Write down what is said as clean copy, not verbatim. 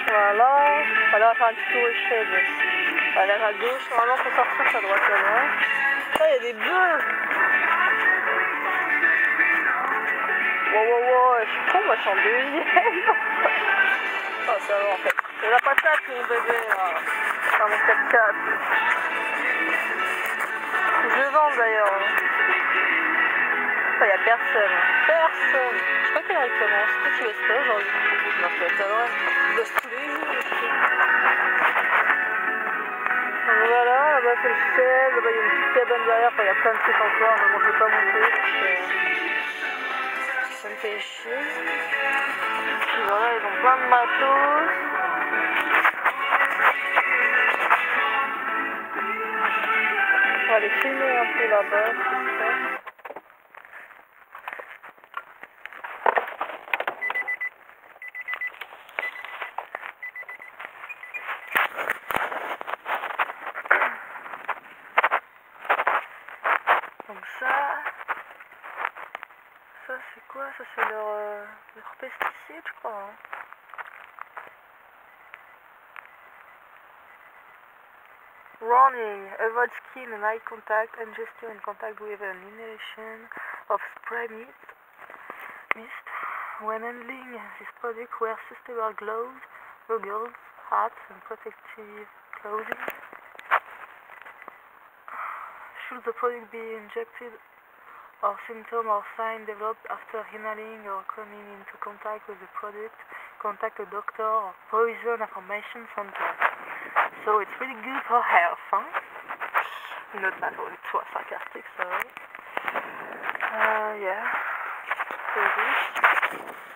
Voilà. Voilà, on va faire un petit tour échelle. Voilà, à gauche, normalement pour sortir, c'est à droite là-bas. Là, il y a des bœufs. Wow, je suis con, moi je suis en deuxième. Oh, ça va en fait. C'est la patate, mon bébé, là. Enfin, mon 4x4. Je le vends d'ailleurs. Enfin, il n'y a personne. Personne. Je sais pas quelle heure il commence. Peut-être qu'il laisse pas aujourd'hui. Non, je peux être à l'heure. Il bosse tous les jours. Donc voilà, là-bas c'est le ciel. Là-bas il y a une petite cabane derrière. Enfin, il y a plein de trucs encore. Mais bon, je vais pas monter parce que ça me fait chier. Et voilà, ils ont plein de matos. On va aller filmer un peu là-bas, c'est ça. Donc ça c'est quoi? Ça c'est leur pesticide, je crois. Hein. Warning, avoid skin and eye contact, ingestion and contact with an inhalation of spray mist. When handling this product, wear suitable gloves, goggles, hats and protective clothing. Should the product be injected or symptom or sign developed after inhaling or coming into contact with the product, contact a doctor or poison information center. So it's really good for health, hein? Une note mal pour toi, sarcastique, sorry. Yeah. So good.